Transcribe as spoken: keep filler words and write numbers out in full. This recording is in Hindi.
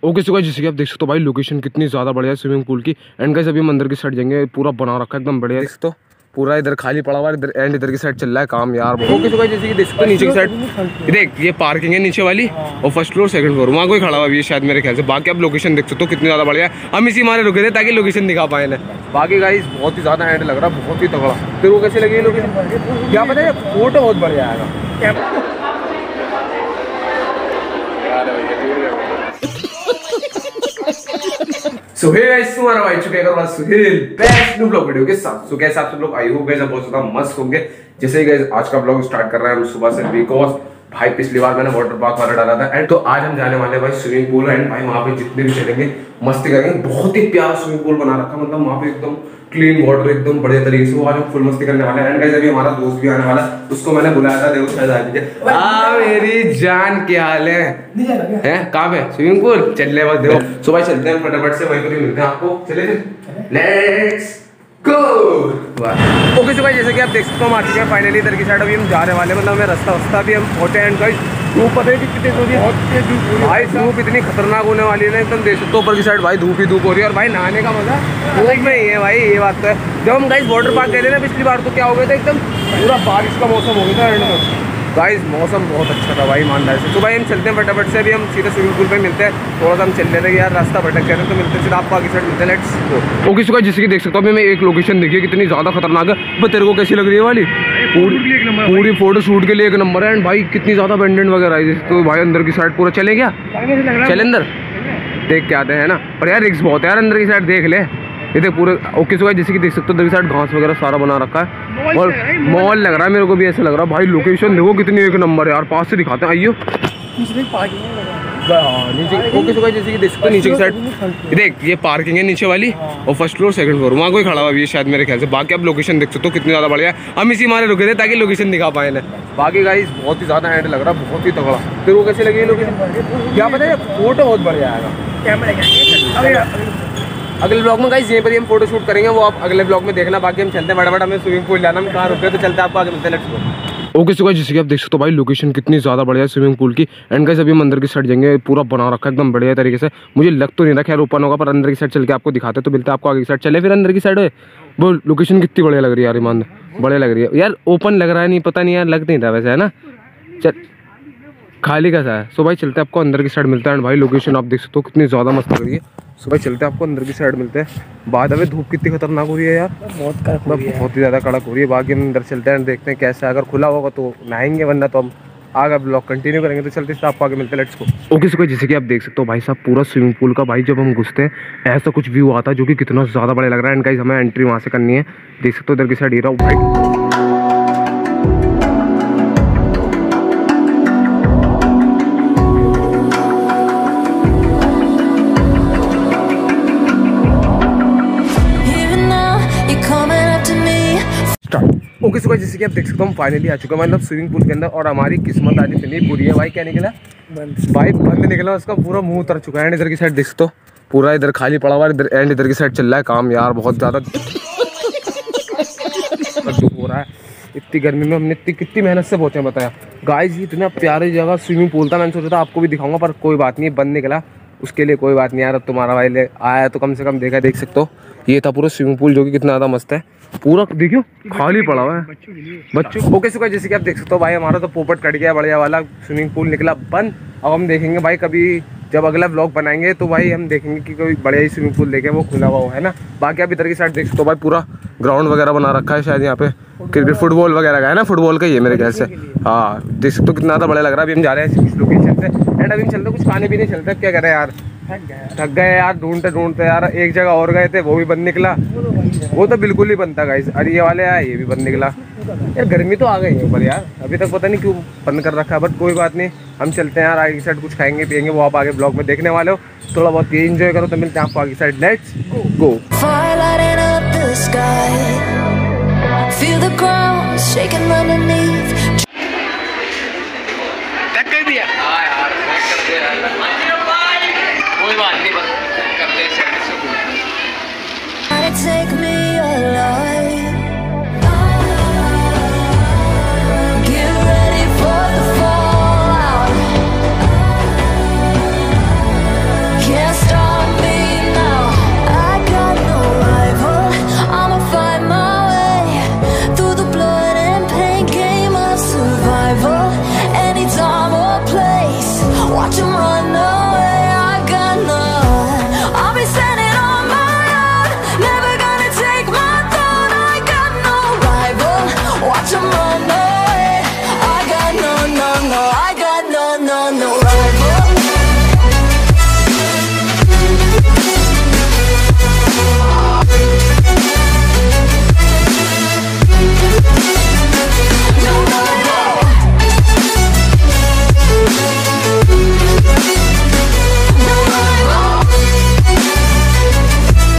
ओके सो गाइस, जैसे कि आप देख सकते हो भाई लोकेशन कितनी ज़्यादा बढ़िया है स्विमिंग पूल की। एंड गाइस अभी हम अंदर की साइड जाएंगे, पूरा बना रखा है एकदम बढ़िया। देख सकते हो पूरा इधर खाली पड़ा हुआ है, इधर एंड इधर की साइड चल रहा है काम यार। ओके सो गाइस, जैसे कि देख सकते हो नीचे की साइड देख, ये पार्किंग है नीचे वाली और फर्स्ट फ्लोर सेकंड फ्लोर वहाँ कोई खड़ा हुआ है शायद मेरे ख्याल से। बाकी आप लोकेशन देख सकते हो कितनी ज़्यादा बढ़िया है। हम इसी मारे रुके थे ताकि लोकेशन दिखा पाए ना। बाकी गाइस बहुत ही ज़्यादा एंड लग रहा है, बहुत ही तगड़ा। तेरे को कैसे लगी लोकेशन? क्या पता है, फोटो बहुत बढ़िया आएगा। सो हे गाइस, तुम्हारा भाई चुके हैं Suhel best new blog video के साथ। सो कैसे आप सब लोग, आई होप गाइस बहुत ज्यादा मस्त होंगे। जैसे ही गाइस आज का ब्लॉग स्टार्ट कर रहे हैं हम सुबह से, बिकॉज भाई पिछली बार मैंने वाटर पार्क वाला डाला था एंड तो आज हम जाने वाले हैं भाई स्विमिंग पूल। एंड भाई वहाँ पे जितने भी चलेंगे मस्ती करेंगे। बहुत ही प्यारा स्विमिंग पूल बना रखा, मतलब वहाँ पे एकदम क्लीन वाटर एकदम बढ़िया तरीके से। वो आज हम फुल मस्ती करने वाले हैं। एंड गाइस अभी हमारा दोस्त भी आने वाला, उसको मैंने बुलाया था, देखो शायद आ दीजिए। आ मेरी जान, क्या हाल है? हैं कहाँ पे स्विमिंग पूल? चल ले बस देखो। सो भाई चलते हैं फटाफट से, वहीं पर मिलते हैं आपको। चले let's go. Okay so guys, जैसे कि आप देख सकते हो हम आ चुके हैं फाइनली इधर की साइड। अभी हम जाने वाले, मतलब हमें रास्ता रास्ता भी हम पहुंचे। एंड गाइस धूप पता है कि कितनी हो रही है भाई, धूप इतनी खतरनाक होने वाली है ना एकदम। देख सकते हो ऊपर की साइड भाई धूप ही धूप हो रही है। और भाई नहाने का मजा धूप में ही है भाई, ये बात तो है। जब हम गाइस वाटर पार्क गए थे ना पिछली बार, तो क्या हो गया था, एकदम पूरा बारिश का मौसम हो गया था। एंड में गाइस मौसम बहुत अच्छा था भाई, ईमानदार से। तो भाई हम चलते हैं फटाफट से, अभी हम सीधे स्विमिंग पूल पे मिलते हैं। थोड़ा सा हम चल लेते हैं यार, रास्ता भटक गया, तो मिलते हैं सीधा आपको आगे साइड मिलते हैं। Let's go. Okay so guys, जैसे कि देख सकते हो मैं एक लोकेशन देखिए कितनी ज़्यादा खतरनाक है। वो तेरे को कैसी लग रही है वाली? पूरी पूरी फोटो शूट के लिए एक नंबर है। एंड भाई कितनी ज़्यादा बेंडेंट वगैरह है। तो भाई अंदर की साइड पूरा चले क्या? चले अंदर देख के आते हैं ना। पर यार रिस्क बहुत है यार, अंदर की साइड देख ले। ये देख पूरे ओके सो गाइस, जैसे कि देख सकते हो इधर की साइड घास वगैरह सारा बना रखा है और मॉल लग रहा है। मेरे को भी ऐसा लग रहा है भाई। लोकेशन देखो कितनी एक नंबर है यार, पास से दिखाते हैं, आइयो नीचे। ओके सो गाइस, जैसे कि देख सकते हो नीचे की साइड देख, ये पार्किंग है नीचे वाली और फर्स्ट फ्लोर सेकंड फ्लोर वहाँ कोई खड़ा हुआ है शायद मेरे ख्याल से। बाकी आप लोकेशन देख सकते हो कितनी ज़्यादा बढ़िया है। हम इसी मारे रुके थे ताकि लोकेशन दिखा पाए ना। बाकी गाइस बहुत ही ज़्यादा एंड लग रहा है, बहुत ही तगड़ा। तेरे को कैसे लगी लोकेशन? क्या पता है, फोटो बहुत बढ़िया आएगा। अगले ब्लॉग में गाइस यहीं पर ही हम फोटो शूट करेंगे, वो आप अगले ब्लॉग में देखना। बाकी हम चलते हैं फटाफट, हमें स्विमिंग पूल जाना, हम कहाँ रुके तो चलते हैं आपको आगे मिलते हैं। Let's go. Okay so guys, जैसे कि आप देख सकते हो भाई लोकेशन कितनी ज़्यादा बढ़िया है स्विमिंग पूल की। एंड गाइस अभी हम अंदर की साइड जाएंगे, पूरा बना रखा है एकदम बढ़िया तरीके से। मुझे लग तो नहीं रहा खैर ओपन होगा, पर अंदर की साइड चल के आपको दिखाते तो मिलते हैं आपको आगे की साइड। चले फिर अंदर की साइड है। वो लोकेशन कितनी बढ़िया लग रही है यार, ईमान बढ़िया लग रही है यार। ओपन लग रहा है नहीं पता नहीं यार, लग नहीं रहा वैसे है ना। चल खाली कैसा है। सो भाई चलते हैं आपको अंदर की साइड मिलता है। एंड भाई लोकेशन आप देख सकते हो कितनी ज़्यादा मस्त लग रही है। सो भाई चलते हैं आपको अंदर की साइड मिलते हैं। बाद में धूप कितनी खतरनाक हो रही है यार, बहुत कड़क, बहुत ही ज़्यादा कड़क हो रही है। बाकी हम अंदर चलते हैं, देखते हैं कैसा। अगर खुला होगा तो नहाएंगे, वरना तो हम आगे ब्लॉग कंटिन्यू करेंगे। तो चलते हैं आपको आगे मिलते हैं। Let's go. ओके सो जैसे कि आप देख सकते हो भाई साहब पूरा स्विमिंग पूल का भाई जब हम घुसते हैं ऐसा कुछ व्यू आता है जो कि कितना ज़्यादा बड़ा लग रहा है। एंड गाइस हमें एंट्री वहाँ से करनी है, देख सकते हो इधर की साइड ये रहा भाई। ओके सो गाइस, जैसे कि आप देख सकते हो हम फाइनली आ चुके हैं मतलब स्विमिंग पूल के अंदर। और हमारी किस्मत आज इतनी बुरी है भाई, क्या निकला भाई, बंद निकला, उसका पूरा मुंह उतर चुका है। एंड इधर की साइड देख सकते हो पूरा इधर खाली पड़ा हुआ है, इधर एंड इधर की साइड चल रहा है काम यार। बहुत ज़्यादा दुख हो रहा है, इतनी गर्मी में हमने इतनी कितनी मेहनत से पहुंचे बताया गाइस। इतना प्यारी जगह स्विमिंग पूल था, मैंने सोचा था आपको भी दिखाऊंगा, पर कोई बात नहीं बंद निकला, उसके लिए कोई बात नहीं यार। अब तुम्हारा भाई ले आया तो कम से कम देखा, देख सकते हो ये था पूरा स्विमिंग पूल जो कि कितना ज़्यादा मस्त है। पूरा देखियो खाली पड़ा हुआ है बच्चों। ओके सो गाइस, जैसे कि आप देख सकते हो भाई हमारा तो पोपट कट गया, बढ़िया वाला स्विमिंग पूल निकला बंद। अब हम देखेंगे भाई कभी जब अगला ब्लॉग बनाएंगे तो भाई हम देखेंगे कि कोई बढ़िया ही स्विमिंग पूल देखे वो खुला हुआ है ना। बाकी आप इधर की साइड देख सकते हो भाई पूरा ग्राउंड वगैरह बना रखा है, शायद यहाँ पे क्रिकेट फुटबॉल वगैरह का है ना, फुटबॉल का ही है मेरे ख्याल से। हाँ देख सकते हो कितना ज़्यादा बड़ा लग रहा है। अभी हम जा रहे हैं इस लोकेशन से। एंड अभी हम चलते कुछ खाने पीने चलते हैं, क्या करें यार, थक गए यार ढूंढते ढूंढते यार। एक जगह और गए थे वो भी बंद निकला, वो तो बिल्कुल ही बंद था गाइस। अरे ये वाले आए ये भी बंद निकला यार। गर्मी तो आ गई है ऊपर यार, अभी तक पता नहीं क्यों बंद कर रखा है, बट कोई बात नहीं। हम चलते हैं यार आगे साइड, कुछ खाएंगे पियेंगे, वो आप आगे ब्लॉग में देखने वाले हो। थोड़ा बहुत ये एंजॉय करो, तो मिलते हैं आपको आगे साइड। Let's go. कोई बात नहीं